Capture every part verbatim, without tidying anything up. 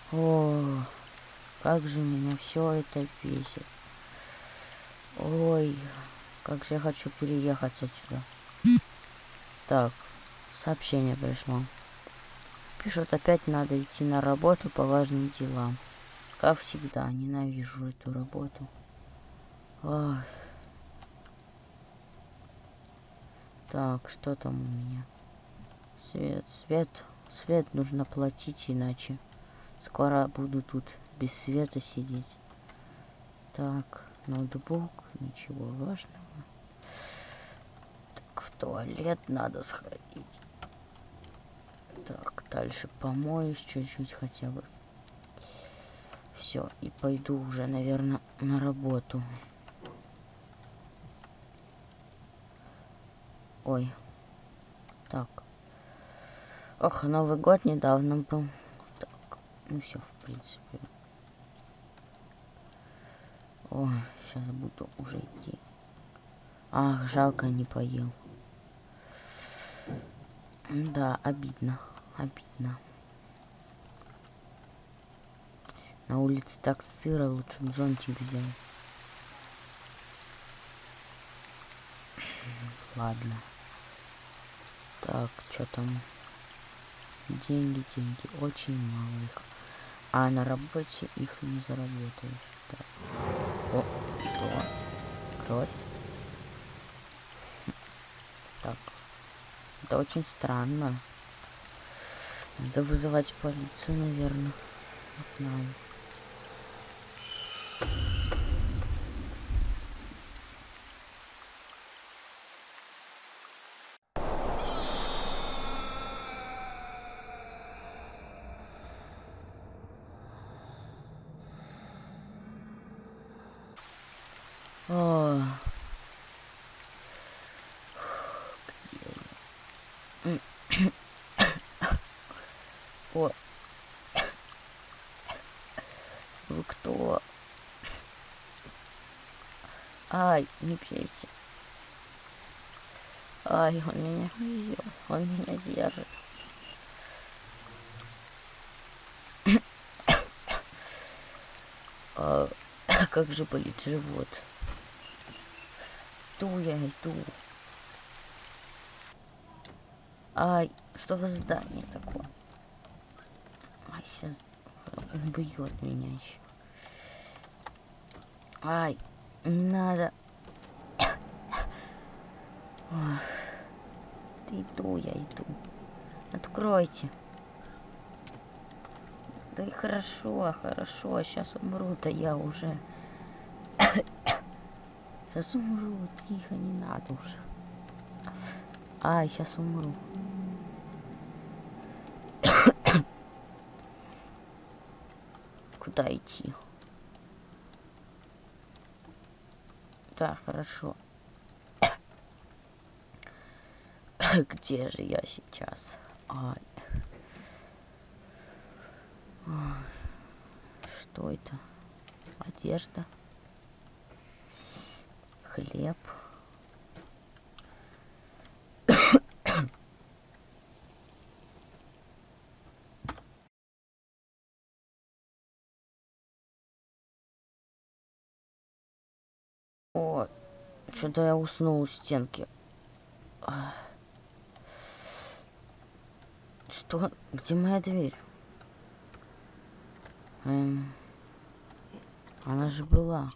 О, как же меня все это бесит. Ой, как же я хочу переехать отсюда. Так, сообщение пришло. Пишут, опять надо идти на работу по важным делам. Как всегда, ненавижу эту работу. Ой. Так, что там у меня? Свет, свет, свет нужно платить, иначе скоро буду тут без света сидеть. Так, ноутбук, ничего важного. Так, в туалет надо сходить. Так, дальше помоюсь чуть-чуть хотя бы. Все, и пойду уже, наверное, на работу. Ой. Так. Ох, Новый год недавно был. Так, ну все, в принципе. Ой, сейчас буду уже идти. Ах, жалко, не поел. Да, обидно, обидно. На улице так сыро, лучше бы зонтик взял. Ладно. Так, что там? Деньги, деньги, очень мало их. А на работе их не заработаешь. Так. О, что? Кровь? Так. Это очень странно. Надо вызывать полицию, наверное. Не знаю. О, где я? О, вы кто? Ай, не пейте. Ай, он меня везет, он меня держит. А, как же болит живот. Иду я, иду. Ай, что за здание такое? Ай, сейчас он бьет меня еще. Ай, не надо. Ох, иду я, иду. Откройте. Да и хорошо, хорошо, сейчас умру-то я уже. Сейчас умру, тихо, не надо уже. Ай, сейчас умру. Куда идти? Да, хорошо. Где же я сейчас? Ай. Ой. Что это? Одежда. Хлеб. О, что-то я уснул у стенки. Что? Где моя дверь? Эм, она же была.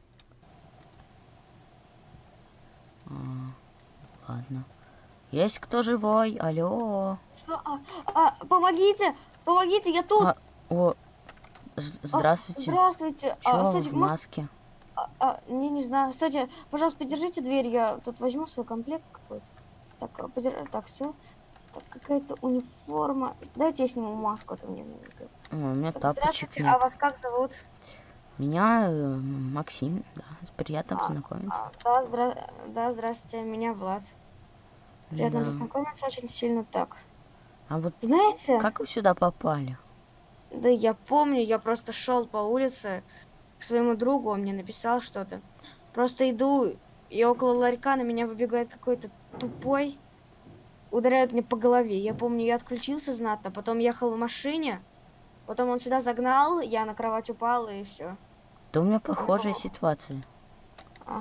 А, ладно. Есть кто живой? Алло. Что? А, а, помогите! Помогите, я тут! А, о, здравствуйте. А, здравствуйте. Чего А, вы кстати, в может... маске? А, а, не, не знаю. Кстати, пожалуйста, подержите дверь, я тут возьму свой комплект какой-то. Так, подержи, так, все. Так, какая-то униформа. Дайте я сниму маску, а то мне... О, у меня Так, тапочек здравствуйте, нет. а вас как зовут? Меня э, Максим, да, приятно А, познакомиться. а, да, здра... да, здравствуйте, меня Влад. Приятно Да. познакомиться очень сильно так. А вот Знаете, как вы сюда попали? да я помню, я просто шел по улице к своему другу, он мне написал что-то. Просто иду, и около ларька на меня выбегает какой-то тупой, ударяет мне по голове. Я помню, я отключился знатно, потом ехал в машине, Потом он сюда загнал, я на кровать упал, и все. Да у меня похожая ситуация. А,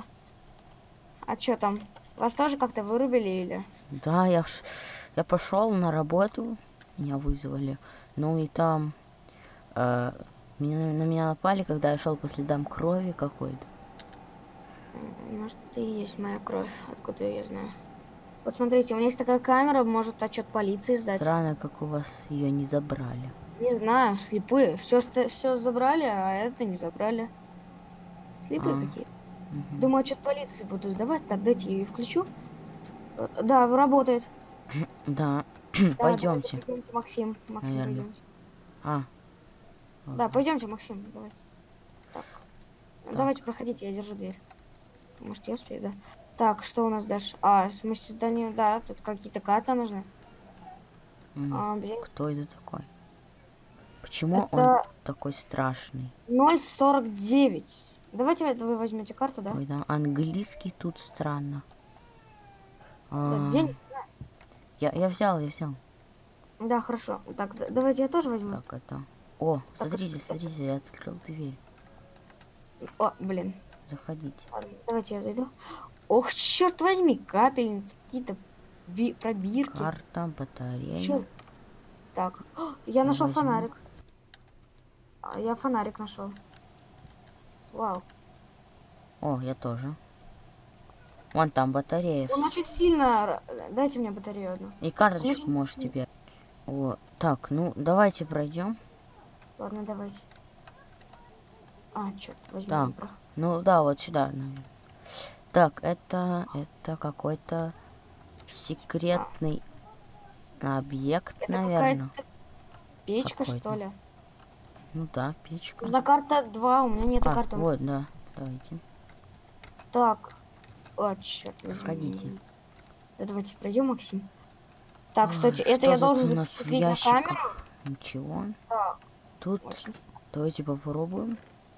а что там? Вас тоже как-то вырубили или? Да, я, ш- я пошел на работу, меня вызвали. Ну и там э, меня, на меня напали, когда я шел по следам крови какой-то. М, Может, это и есть моя кровь, откуда я знаю. Вот смотрите, у меня есть такая камера, может отчет полиции сдать. Странно, как у вас ее не забрали. Не знаю, слепые. Все, все забрали, а это не забрали. Слепые А, какие-то. мгм. Думаю, отчет полиции буду сдавать. Так, дайте я ее включу. Э, Да, работает. Да, Да, давайте пойдемте. пойдемте, Максим. Максим, Наверно. пойдемте. А, Да, ладно. пойдемте, Максим, давайте. Так. Так. Давайте, проходите, я держу дверь. Может, я успею, да? Так, что у нас дальше? А, в смысле, да, не, да, тут какие-то карты нужны. М, А, блин. Кто это такой? Почему он Это такой страшный? ноль сорок девять. Давайте вы вы возьмете карту, да? Ой, да, английский тут странно. Да, А, деньги. я, я взял, я взял. Да, хорошо. Так, д- давайте я тоже возьму. Так, это... О, Так, смотрите, это- смотрите, я открыл дверь. О, блин. Заходите. Ладно, давайте я зайду. Ох, черт возьми, капельницы, какие-то би- пробирки. Карта, батарея. Чё? Так, О, я нашел возьму. фонарик. А, Я фонарик нашел. Вау. О, я тоже. Вон там батарея. Он очень сильно... р- Дайте мне батарею одну. И карточку очень- можешь теперь. О, так, ну давайте пройдем. Ладно, давайте. А, черт возьми. Так. не про- Ну да, вот сюда, наверное. Так, это, это какой-то секретный объект, Это наверное. какая-то печка, Какой-то. что ли? Ну да, печка. Нужна карта два, у меня нет А, карты. вот, да, давайте. Так. О, черт возьми. Проходите. Да давайте пройдем, Максим. Так, кстати, Ой, это что я тут должен у нас в запустить на камеру. ящиках? Ничего. Так, Тут очень... с- давайте попробуем.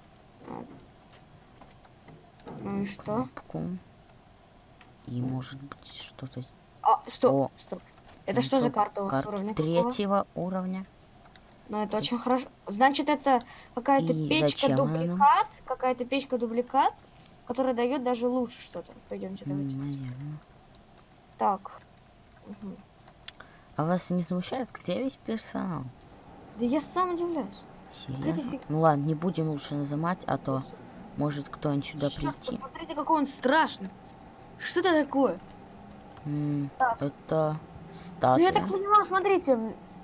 Ну и что? Кнопку. И может быть что-то. А, стоп, О, стоп. Это что за нашел карта у вас карту уровня какого? третьего уровня. Ну, это очень хорошо. Значит, это какая-то И печка зачем она нам? дубликат, какая-то печка дубликат, которая дает даже лучше что-то. Пойдемте, давайте. М, наверное. Так. Мгм. А вас не смущает, где весь персонал? Да я сам удивляюсь. Серьезно? фиг- Ну ладно, не будем лучше нажимать, а то может кто-нибудь сюда Чёрт, прийти. посмотрите, какой он страшный. Что это такое? М, Так. это Ну, статуя. я так понимаю, смотрите.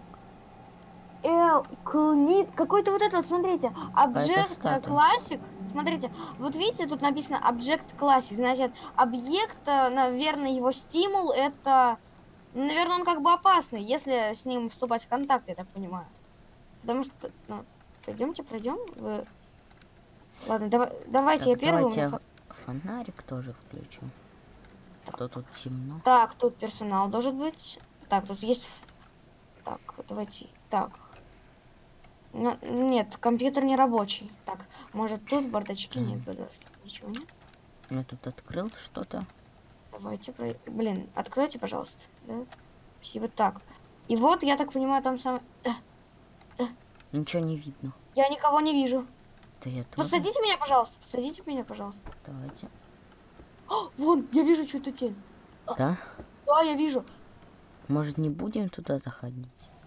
Э, клнит, какой-то вот этот, смотрите, Object статуя. Classic. Смотрите, вот видите, тут написано Object Classic. Значит, объект, э, наверное, его стимул, это, наверное, он как бы опасный, если с ним вступать в контакт, я так понимаю. Потому что, ну, пойдемте, пройдем. Вы... Ладно, давай, давайте я Так, первый. у давайте меня я фо- фонарик тоже включу. А то тут темно. Так, тут персонал должен быть. Так, тут есть... ф- Так, давайте. Так. Ну, нет, компьютер не рабочий. Так, может тут в бардачке М. нет бардачка? Ничего нет? Я тут открыл что-то. Давайте, про... блин, откройте, пожалуйста. Да? Спасибо. Так. И вот, я так понимаю, там сам... Э, Ничего не видно. Я никого не вижу. Да я тоже. Посадите меня, пожалуйста. Посадите меня, пожалуйста. Давайте. О, вон, я вижу чью-то тень. Да? Да, я вижу. Может, не будем туда заходить?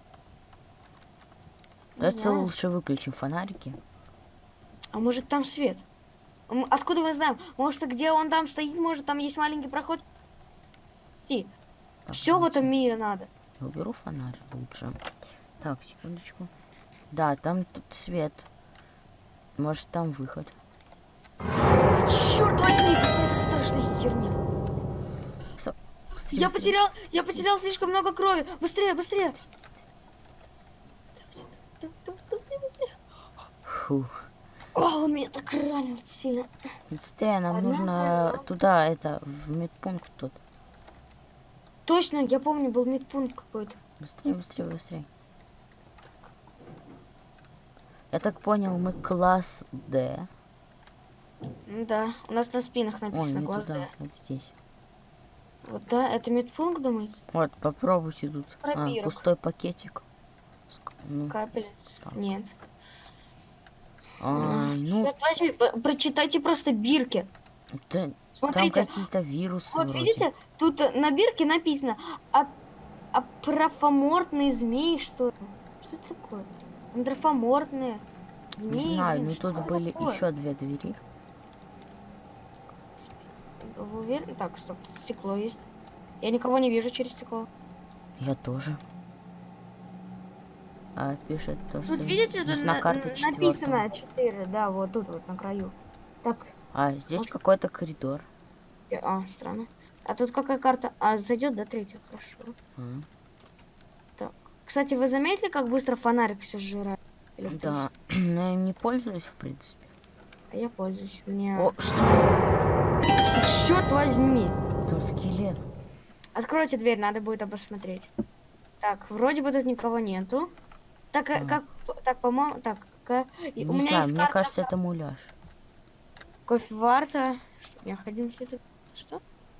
Не Давайте знаю. лучше выключим фонарики. А может там свет? М, Откуда мы знаем? Может, где он там стоит, может, там есть маленький проход? Так, Все в давайте. этом мире надо. Я уберу фонарь лучше. Так, секундочку. Да, там тут свет. Может, там выход. Черт возьми, какая-то страшная херня. Стоп, быстрее, Я быстрее. потерял, я потерял слишком много крови. Быстрее, быстрее. Давай, давай, быстрее, быстрее. Фу. О, он меня так ранил сильно. Быстрее, нам Одна, нужно одна. туда, это, в медпункт тут. Точно, я помню, был медпункт какой-то. Быстрее, быстрее, быстрее. Я так понял, мы класс Д. М, Да, у нас на спинах Ой, написано не класс туда, Д. вот здесь. Вот, да, это медпункт, думаете? Вот, попробуйте тут. А, Пробирок. пустой пакетик. Ск- Ну, Капелец. так. Нет. А, М, ну, Черт возьми, по- прочитайте просто бирки. это, там Смотрите, какие-то вирусы вот вроде. видите, тут э, на бирке написано а, апрофомортные змеи, что ли? Что это такое? Антрофомортные Не змеи, знаю, блин, но что тут это были такое? еще две двери. Вы уверены? Так, стоп, тут стекло есть. Я никого не вижу через стекло. Я тоже. А пишет то, что Тут, видите, тут нужна на- карта н- четвертого. написано четыре, да, вот тут вот на краю. Так, А, здесь вот, какой-то коридор. э, а, странно. А тут какая карта? А, зайдет до третьей, хорошо. А, Так. Кстати, вы заметили, как быстро фонарик все сжирает? да, Электричество? но я им не пользуюсь, в принципе. А я пользуюсь. Мне... О, что? Черт возьми! Там скелет. Откройте дверь, надо будет обосмотреть. Так, вроде бы тут никого нету. Так, э, А. как, так, по-моему, так, какая- и Не у меня знаю, есть мне карта кажется, это муляж. кофеварта. Что, необходимость это... Что?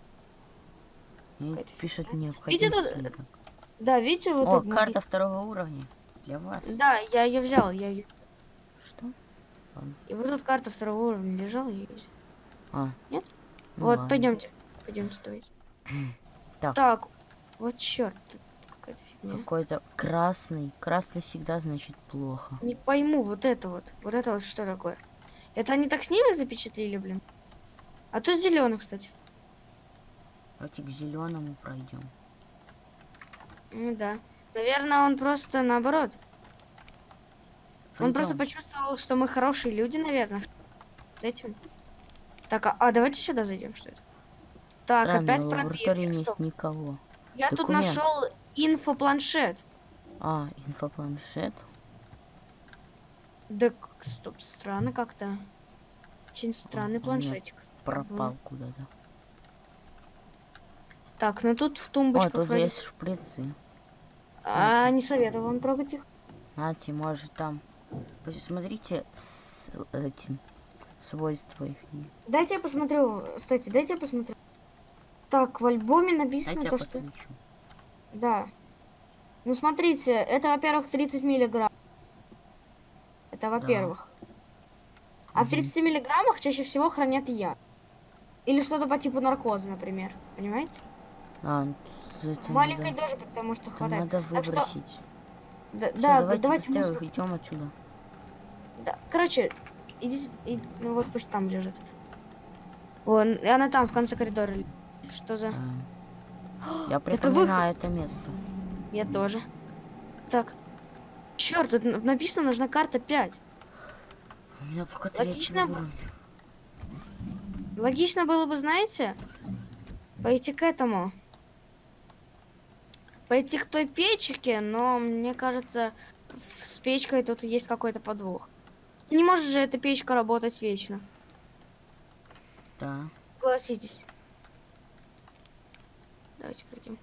И Какая-то пишет фигня. необходимость Видите, тут- свиток. Да, видите, вот О, тут карта написано- второго уровня. Для вас. Да, я ее взял, я ее... Что? Ладно. И вот тут карта второго уровня лежала, я ее взял. А. Нет? Ну Вот, ладно. пойдемте. Пойдемте, давайте. Так. Так, вот черт, тут какая-то фигня. Какой-то красный. Красный всегда значит плохо. Не пойму, вот это вот. Вот это вот что такое? Это они так снимок запечатлели, блин? А тут зеленый, кстати. Давайте к зеленому пройдем. Ну да. Наверное, он просто наоборот. Он просто Пойдём. почувствовал, что мы хорошие люди, наверное. С этим. Так, а, а давайте сюда зайдем, что это? Так, Странно, опять в про лаборатории бирки. нет Стоп. никого. Я тут Документ. нашел инфопланшет. А, инфопланшет. Да, к- стоп, странно как-то. Очень странный он планшетик. Пропал Мгм. куда-то. Так, ну тут в О, тумбочках тут вроде... есть шприцы. А, не советую вам трогать их. Нате, может там. Посмотрите с этим свойства их. Дайте я посмотрю. Кстати, дайте я посмотрю. Так, в альбоме написано Дайте я то, что... посвечу. Да. Ну, смотрите, это, во-первых, тридцать миллиграмм. Это, во-первых. А в Мгм. тридцати миллиграммах чаще всего хранят яд. Или что-то по типу наркоза, например. Понимаете? А, это Маленькой надо, дозы, потому что это хватает. надо Так что, выбросить. да, Всё, да, давайте, давайте быстрее мусор- уйдем отсюда. Да, короче, идите, и- ну вот пусть там лежит. Вон, и она там, в конце коридора. лежит. Что за... А, я Это припоминаю это место. Я тоже. Так. Черт, тут н- написано, нужна карта пять. У меня только Логично третий бы- уровень. Логично было бы, знаете, пойти к этому. Пойти к той печке, но мне кажется, в- с печкой тут есть какой-то подвох. Не может же эта печка работать вечно. Да. Согласитесь. Давайте пойдем.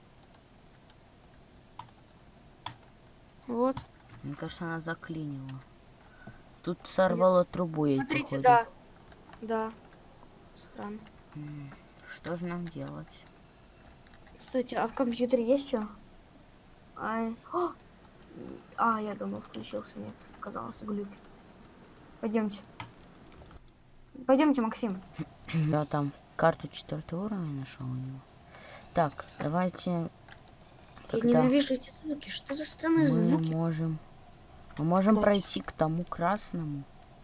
Вот. Мне кажется, она заклинила. Тут сорвала трубу, ей Смотрите, походу. да. Да. Странно. М, Что же нам делать? Кстати, а в компьютере есть что? Ай. О! А, я думал, включился. Нет, оказалось глюк. Пойдемте. Пойдемте, Максим. Я там карту четвертого уровня нашел у него. Так, давайте. Я Тогда ненавижу эти звуки. Что за странные мы звуки? можем. Мы можем Давайте. пройти к тому красному.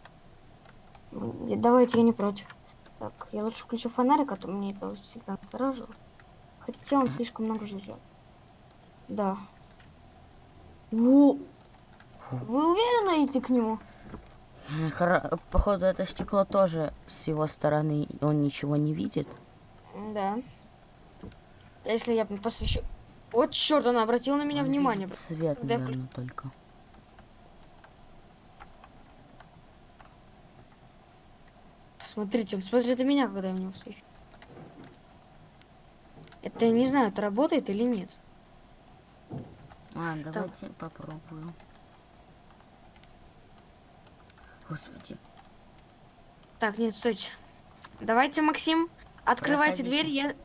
М, Давайте, я не против. Так, я лучше включу фонарик, а то мне это всегда насторожило. Хотя он слишком много жрет. Да. Во! Вы уверены идти к нему? М, хоро- Походу, это стекло тоже с его стороны, и он ничего не видит. Да. А если я посвящу... Вот черт, она обратила на меня Он внимание. видит свет, Когда я наверное, только. Смотрите, он смотрит на меня, когда я в него свечу. Это я не знаю, это работает или нет. А, давайте попробую. Господи. Так, нет, стойте. Давайте, Максим, открывайте Проходите. дверь, я...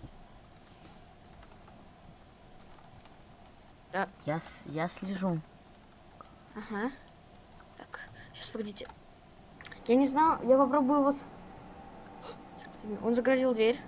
Я, с- я слежу. Ага. Так, сейчас погодите. Я не знаю, я попробую его... с- Он загородил дверь.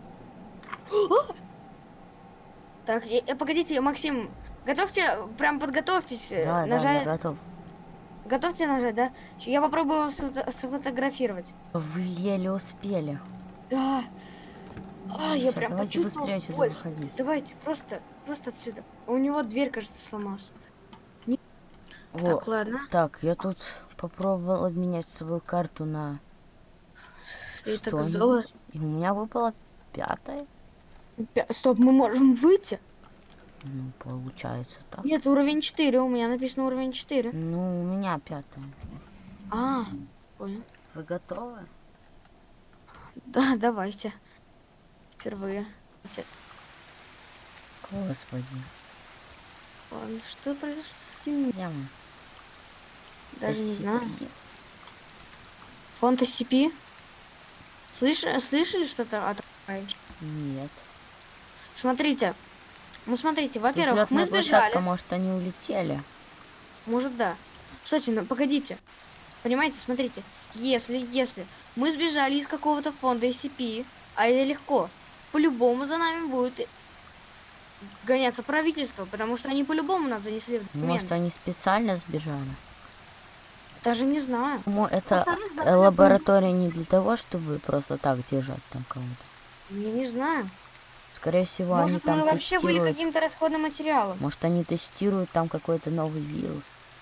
Так, я- э, погодите, Максим, готовьте, прям подготовьтесь, э, Да, да, я нажать, готов. готовьте нажать, да? Щ- Я попробую его сфото- сфотографировать. Вы еле успели. Да. А, я Всё, прям давайте почувствовал быстрее сюда больше. выходить. Давайте, просто, просто отсюда. У него дверь, кажется, сломалась. Не- О, Так, ладно. так, я тут попробовал обменять свою карту на И так что-нибудь. золото. И у меня выпала пятая. Пя- Стоп, мы можем выйти? Ну, получается так. Нет, уровень четыре, у меня написано уровень четыре. Ну, у меня пятая. А, понял. Вы готовы? Да, давайте. Впервые. Давайте. Господи. Ладно, что произошло с этим? Где мы? Даже не эс си пи? знаю. Фонд эс си пи? Слышали, слышали что-то от раньше? Нет. Смотрите. Ну, смотрите, Тут во-первых, мы взлётная площадка, сбежали. может, они улетели. Может, да. Кстати, ну, погодите. Понимаете, смотрите. Если, если мы сбежали из какого-то фонда эс си пи, а это легко, по-любому за нами будет гоняться правительство, потому что они по-любому нас занесли в документы. Может, они специально сбежали? Даже не знаю. Ну, это Во-вторых, за э, нами лаборатория не для того, чтобы просто так держать там кого-то. Я не знаю. Скорее всего, они Может, там мы вообще были тестируют. каким-то расходным материалом. Может, они тестируют там какой-то новый вирус.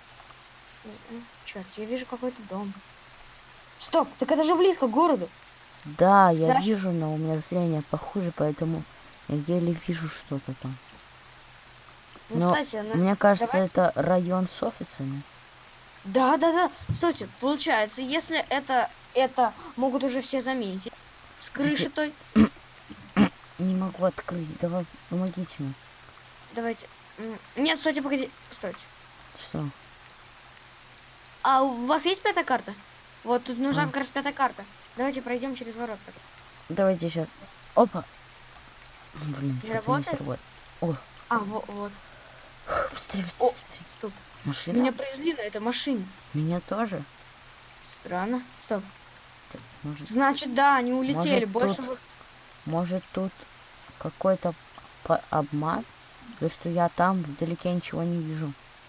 Черт, я вижу какой-то дом. Стоп, так это же близко к городу. Да, я Значит- вижу, но у меня зрение похуже, поэтому я еле вижу что-то там. Ну, Но кстати, она... Мне кажется, давай- это район с офисами. Да, да, да. Кстати, получается, если это, это могут уже все заметить. С крыши той. Не могу открыть. Давай, помогите мне. Давайте. М, Нет, стойте, погоди. Стойте. Что? А у вас есть пятая карта? Вот тут нужна А. как раз пятая карта. Давайте пройдем через ворота. Давайте сейчас. Опа. Блин, Не что-то не работает? сработает. О, А, вот, вот. быстрее, быстрее, О, быстрее. стоп. Машина? Меня привезли на этой машине. Меня тоже? Странно. Стоп. Так, Может, Значит, да, они улетели. Может, Больше тут- вы... может тут какой-то по- обман? То, что я там вдалеке ничего не вижу.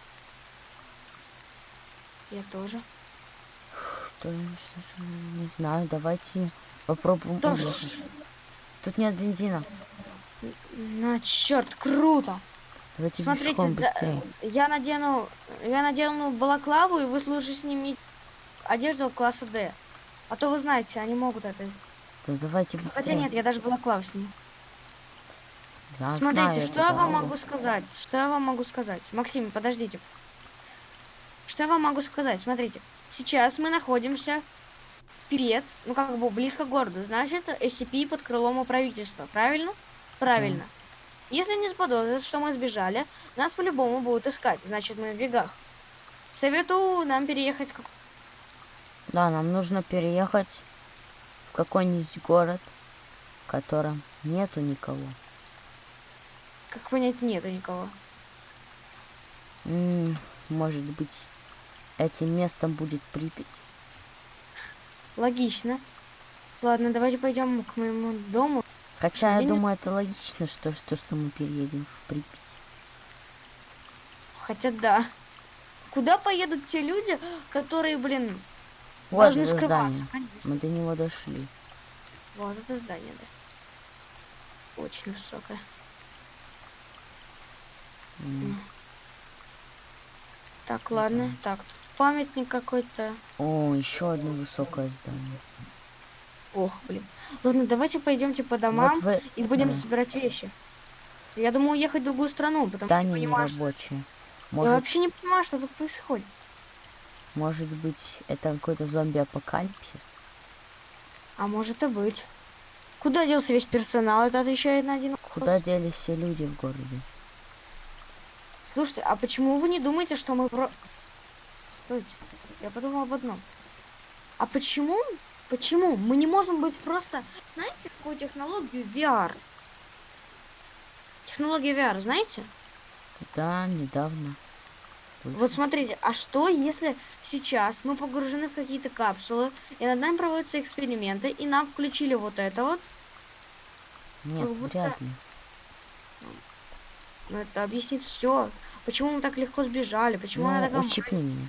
Я тоже. Что я что же, не знаю. Давайте попробуем Да уехать. Тут нет бензина. На черт, круто. Давайте Смотрите, пешком да, быстрее. я надену, я надену балаклаву, и вы служите с ними одежду класса Д. А то вы знаете, они могут это. Да давайте быстрее. Хотя нет, я даже балаклаву сниму. Я Смотрите, знаю что эту я вам дорогу. могу сказать? Что я вам могу сказать? Максим, подождите. Что я вам могу сказать? Смотрите, сейчас мы находимся пипец, ну как бы близко к городу. Значит, эс си пи под крылом у правительства. Правильно? Правильно. Если не заподозрят, что мы сбежали, нас по-любому будут искать. Значит, мы в бегах. Советую нам переехать как... Да, нам нужно переехать в какой-нибудь город, в котором нету никого. Как понять, нету никого. М, Может быть, этим местом будет Припять? Логично. Ладно, давайте пойдем к моему дому. Хотя, я Я не- думаю, это логично, что, что, что мы переедем в Припять. Хотя да. Куда поедут те люди, которые, блин, Вот должны это скрываться? здание. Конечно. Мы до него дошли. Вот это здание, да. Очень высокое. М. Так, ладно. Так, тут памятник какой-то. О, еще одно высокое здание. Ох, блин. Ладно, давайте пойдемте по домам Вот вы... и будем да. собирать вещи. Я думаю уехать в другую страну, потому что я Здание не не понимаю, что... рабочее. Я Может, вообще не понимаю, что тут происходит. может быть, это какой-то зомби-апокалипсис? А может и быть. Куда делся весь персонал? Это отвечает на один вопрос. Куда делись все люди в городе? Слушайте, а почему вы не думаете, что мы про... Стойте, я подумал об одном. А почему, почему мы не можем быть просто... Знаете такую технологию ви ар? Технология ви ар, знаете? Да, недавно слышу. Вот смотрите, а что если сейчас мы погружены в какие-то капсулы, и над нами проводятся эксперименты, и нам включили вот это вот? Нет, Как будто... вряд ли. Ну, это объяснит все. Почему мы так легко сбежали? Почему она Ну, такая... ущипни меня.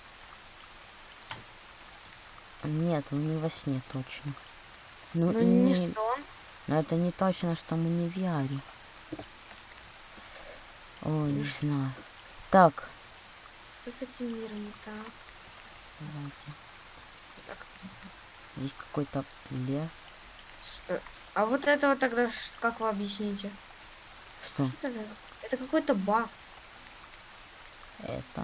Нет, вы не во сне точно. Ну, Ну, и не не... сон. Но это не точно, что мы не в ви ар. Ой, не Иш. знаю. Так. Что с этим миром не так? Давайте. Так, Здесь какой-то лес. что... А вот это вот тогда ш- как вы объясните? Что? Что это? Это какой-то баг. Это...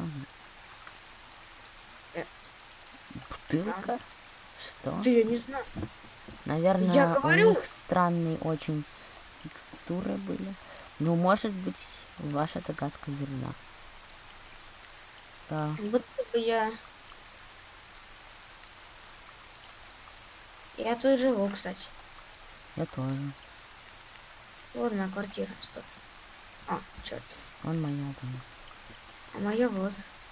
Э. Бутылка? Что? Да я не знаю. Наверное, Я говорю. у них странные очень с- текстуры были. Ну, может быть, ваша догадка верна. Да. Будто бы я... Я тут живу, кстати. Я тоже. Вот моя квартира. Стоп. А, черт. Он моя дома. А моя вот.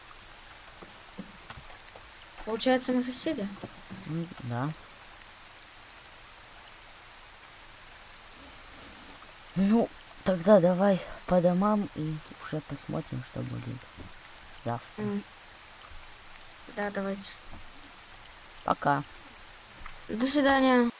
Получается, мы соседи? М, Да. Ну, тогда давай по домам и уже посмотрим, что будет завтра. М. Да, давайте. Пока. До свидания.